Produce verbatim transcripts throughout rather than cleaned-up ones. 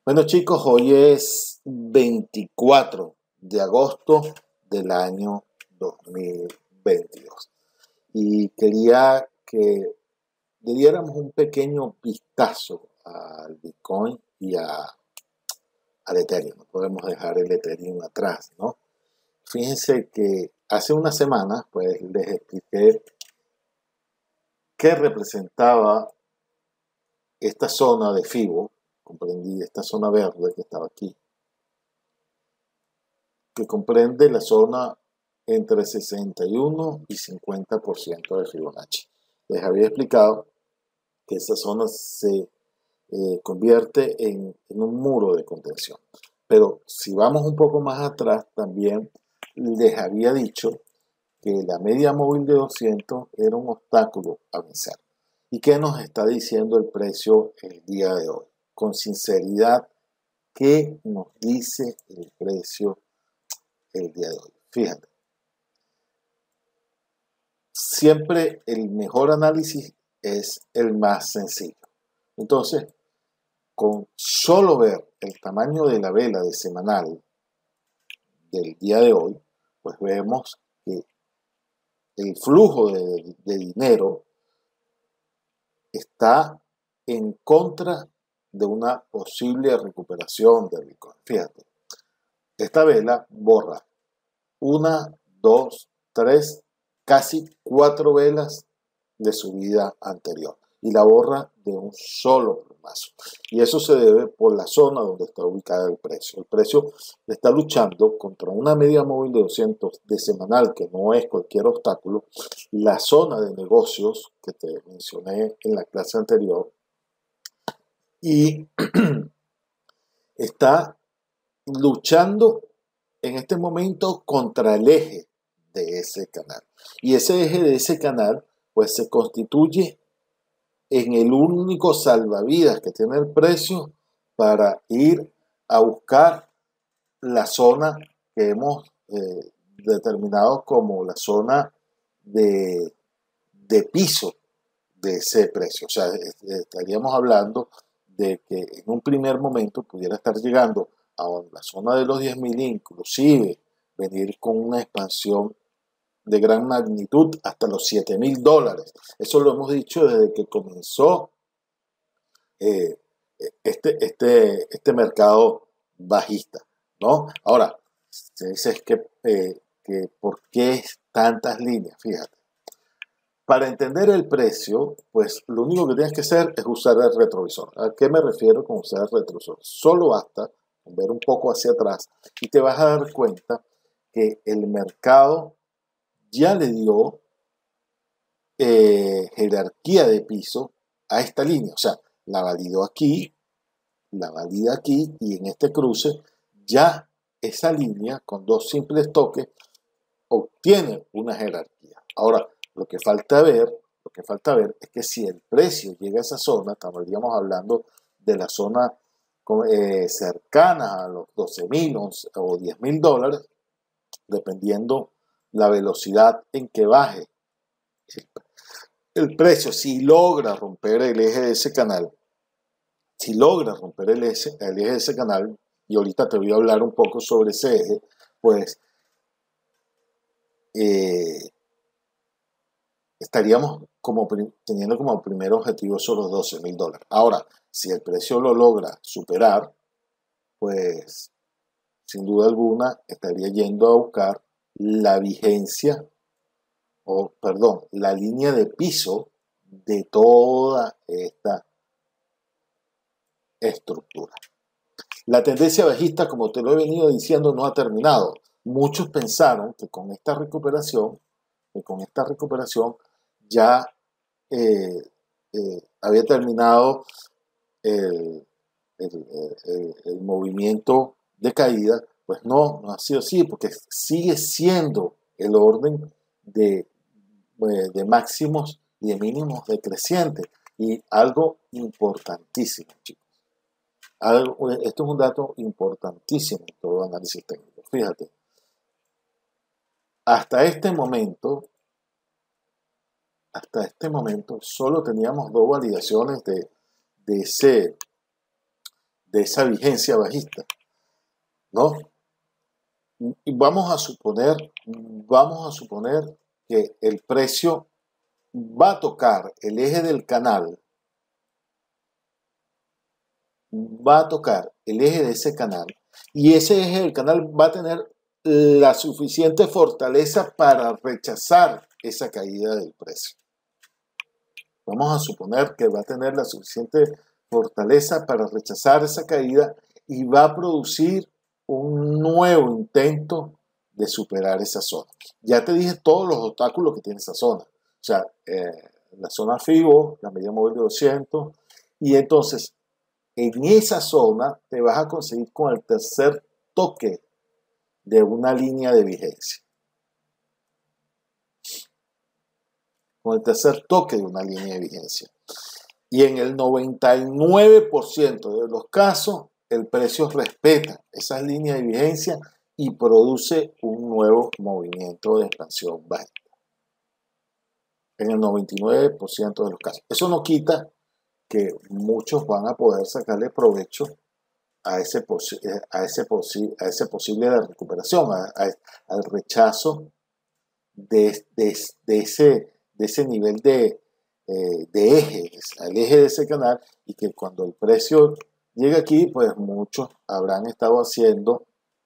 Bueno chicos, hoy es veinticuatro de agosto del año dos mil veintidós y quería que le diéramos un pequeño vistazo al Bitcoin y a, al Ethereum. No podemos dejar el Ethereum atrás, ¿no? Fíjense que hace una semana pues les expliqué qué representaba esta zona de FIBO, comprendí esta zona verde que estaba aquí, que comprende la zona entre sesenta y uno y cincuenta por ciento de Fibonacci. Les había explicado que esa zona se eh, convierte en, en un muro de contención. Pero si vamos un poco más atrás, también les había dicho que la media móvil de doscientos era un obstáculo a vencer. ¿Y qué nos está diciendo el precio el día de hoy? Con sinceridad, ¿qué nos dice el precio el día de hoy? Fíjate, siempre el mejor análisis es el más sencillo. Entonces, con solo ver el tamaño de la vela de semanal del día de hoy, pues vemos que el flujo de, de dinero está en contra de una posible recuperación del Bitcoin. Fíjate, esta vela borra una, dos, tres, casi cuatro velas de su vida anterior y la borra de un solo plumazo. Y eso se debe por la zona donde está ubicada el precio. El precio está luchando contra una media móvil de doscientos de semanal, que no es cualquier obstáculo, la zona de negocios que te mencioné en la clase anterior, y está luchando en este momento contra el eje de ese canal. Y ese eje de ese canal pues se constituye en el único salvavidas que tiene el precio para ir a buscar la zona que hemos eh, determinado como la zona de, de piso de ese precio. O sea, estaríamos hablando de que en un primer momento pudiera estar llegando a la zona de los diez mil, inclusive venir con una expansión de gran magnitud hasta los siete mil dólares. Eso lo hemos dicho desde que comenzó eh, este, este, este mercado bajista, ¿no? Ahora, se dice que, eh, que ¿por qué tantas líneas? Fíjate. Para entender el precio, pues lo único que tienes que hacer es usar el retrovisor. ¿A qué me refiero con usar el retrovisor? Solo basta con ver un poco hacia atrás y te vas a dar cuenta que el mercado ya le dio eh, jerarquía de piso a esta línea. O sea, la validó aquí, la valida aquí y en este cruce ya esa línea con dos simples toques obtiene una jerarquía. Ahora, lo que falta ver, lo que falta ver es que si el precio llega a esa zona, estaríamos hablando de la zona eh, cercana a los doce mil o diez mil dólares, dependiendo la velocidad en que baje el, el precio. Si logra romper el eje de ese canal, si logra romper el eje, el eje de ese canal, y ahorita te voy a hablar un poco sobre ese eje, pues eh, estaríamos como teniendo como primer objetivo esos doce mil dólares. Ahora, si el precio lo logra superar, pues sin duda alguna estaría yendo a buscar la vigencia, o perdón, la línea de piso de toda esta estructura. La tendencia bajista, como te lo he venido diciendo, no ha terminado. Muchos pensaron que con esta recuperación, que con esta recuperación ya eh, eh, había terminado el, el, el, el movimiento de caída. Pues no, no ha sido así, porque sigue siendo el orden de, de máximos y de mínimos decrecientes. Y algo importantísimo, chicos. Algo, esto es un dato importantísimo en todo análisis técnico. Fíjate, hasta este momento, hasta este momento, solo teníamos dos validaciones de, de ese de esa vigencia bajista, ¿no? Y vamos a suponer, vamos a suponer que el precio va a tocar el eje del canal, va a tocar el eje de ese canal, y ese eje del canal va a tener la suficiente fortaleza para rechazar esa caída del precio. Vamos a suponer que va a tener la suficiente fortaleza para rechazar esa caída y va a producir un nuevo intento de superar esa zona. Ya te dije todos los obstáculos que tiene esa zona. O sea, eh, la zona FIBO, la media móvil de doscientos, y entonces en esa zona te vas a conseguir con el tercer toque de una línea de vigencia. Con el tercer toque de una línea de vigencia. Y en el noventa y nueve por ciento de los casos, el precio respeta esas líneas de vigencia y produce un nuevo movimiento de expansión bajista. En el noventa y nueve por ciento de los casos. Eso no quita que muchos van a poder sacarle provecho a ese, posi a ese, posi a ese posible de recuperación, a, a, al rechazo de, de, de, ese, de ese nivel de, eh, de eje, al eje de ese canal, y que cuando el precio llega aquí, pues muchos habrán estado haciendo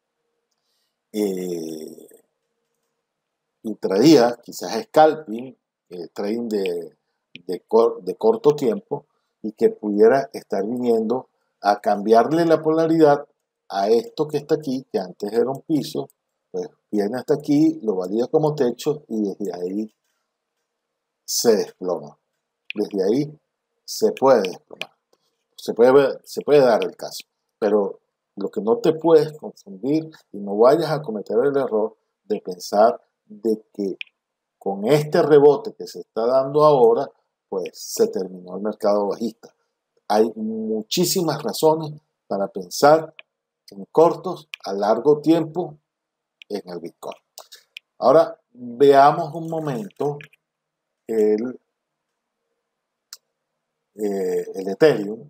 eh, intradía, quizás scalping, eh, trading de, de, cor de corto tiempo, y que pudiera estar viniendo a cambiarle la polaridad a esto que está aquí, que antes era un piso, pues viene hasta aquí, lo valida como techo y desde ahí se desploma. Desde ahí se puede desplomar. Se puede, se puede dar el caso. Pero lo que no te puedes confundir y no vayas a cometer el error de pensar de que con este rebote que se está dando ahora, pues se terminó el mercado bajista. Hay muchísimas razones para pensar en cortos a largo tiempo en el Bitcoin. Ahora veamos un momento el, eh, el Ethereum.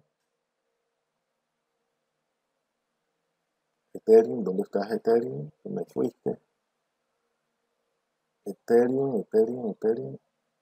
Ethereum, ¿dónde estás Ethereum? ¿Dónde me fuiste? Ethereum, Ethereum, Ethereum.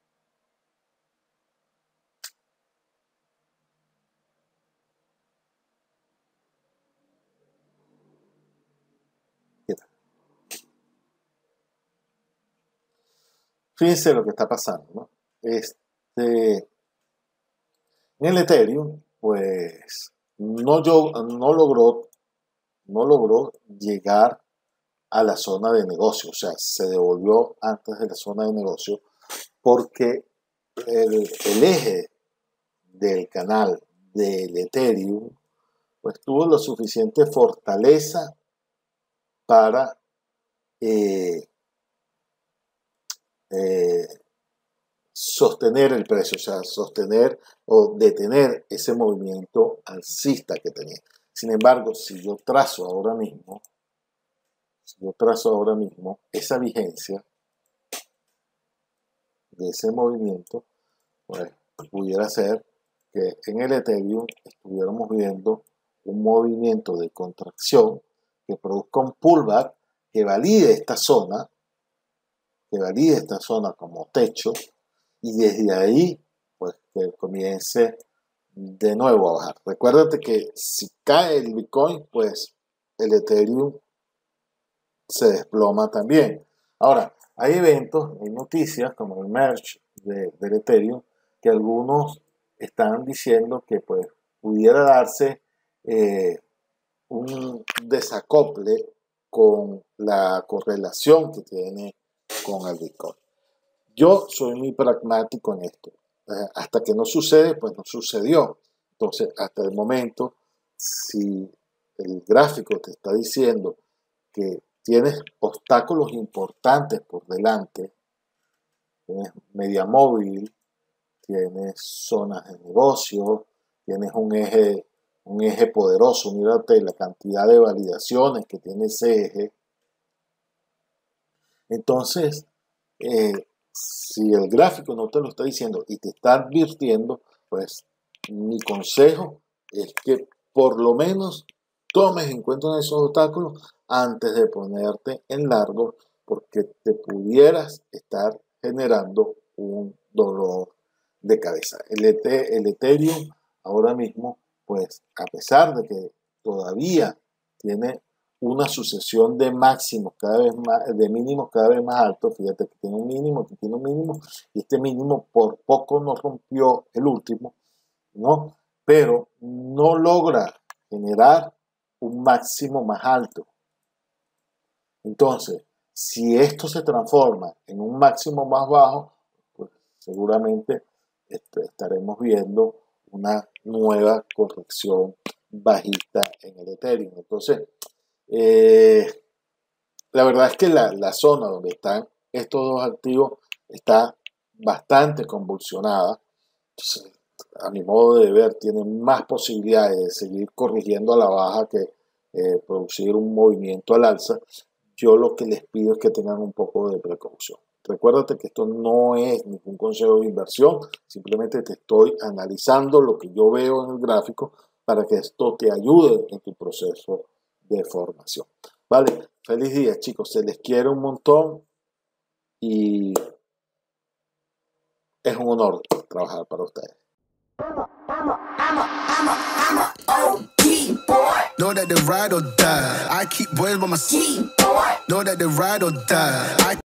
Fíjense lo que está pasando, ¿no? Este, en el Ethereum, pues no, yo, no, logró, no logró llegar a la zona de negocio, o sea, se devolvió antes de la zona de negocio porque el, el eje del canal del Ethereum pues tuvo lo suficiente fortaleza para eh, eh, sostener el precio, o sea, sostener o detener ese movimiento alcista que tenía. Sin embargo, si yo trazo ahora mismo, si yo trazo ahora mismo esa vigencia de ese movimiento, pues pudiera ser que en el Ethereum estuviéramos viendo un movimiento de contracción que produzca un pullback que valide esta zona, que valide esta zona como techo, y desde ahí, pues que comience de nuevo a bajar. Recuérdate que si cae el Bitcoin, pues el Ethereum se desploma también. Ahora, hay eventos, hay noticias como el merge de, del Ethereum, que algunos están diciendo que pues pudiera darse eh, un desacople con la correlación que tiene con el Bitcoin. Yo soy muy pragmático en esto. Eh, hasta que no sucede, pues no sucedió. Entonces, hasta el momento, si el gráfico te está diciendo que tienes obstáculos importantes por delante, tienes media móvil, tienes zonas de negocio, tienes un eje, un eje poderoso, mírate la cantidad de validaciones que tiene ese eje. Entonces, eh, si el gráfico no te lo está diciendo y te está advirtiendo, pues mi consejo es que por lo menos tomes en cuenta esos obstáculos antes de ponerte en largo, porque te pudieras estar generando un dolor de cabeza. El, el Ethereum ahora mismo, pues a pesar de que todavía tiene una sucesión de máximos cada vez más, de mínimos cada vez más altos, fíjate que tiene un mínimo, que tiene un mínimo, y este mínimo por poco no rompió el último, ¿no? Pero no logra generar un máximo más alto. Entonces, si esto se transforma en un máximo más bajo, pues seguramente este, estaremos viendo una nueva corrección bajista en el Ethereum. Entonces, eh, la verdad es que la, la zona donde están estos dos activos está bastante convulsionada. Entonces, a mi modo de ver, tienen más posibilidades de seguir corrigiendo a la baja que eh, producir un movimiento al alza. Yo lo que les pido es que tengan un poco de precaución. Recuérdate que esto no es ningún consejo de inversión, simplemente te estoy analizando lo que yo veo en el gráfico para que esto te ayude en tu proceso de formación. Vale, feliz día, chicos, se les quiere un montón y es un honor trabajar para ustedes. Know that they ride or die. I keep boys by my seat. Know that they ride or die. I